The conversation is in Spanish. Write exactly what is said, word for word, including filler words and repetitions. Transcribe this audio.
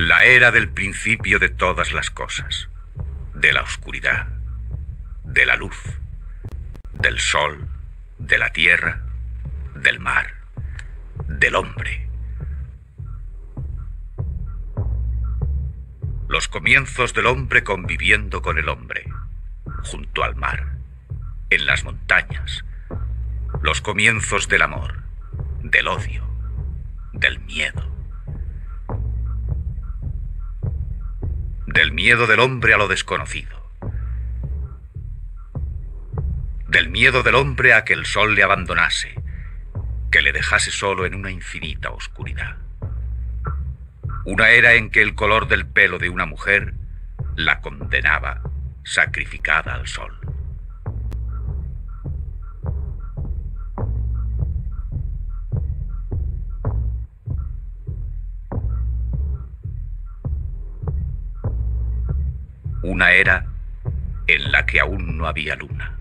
La era del principio de todas las cosas, de la oscuridad, de la luz, del sol, de la tierra, del mar, del hombre. Los comienzos del hombre conviviendo con el hombre, junto al mar, en las montañas. Los comienzos del amor, del odio, del miedo. Del miedo del hombre a lo desconocido. Del miedo del hombre a que el sol le abandonase, que le dejase solo en una infinita oscuridad. Una era en que el color del pelo de una mujer la condenaba sacrificada al sol. Una era en la que aún no había luna.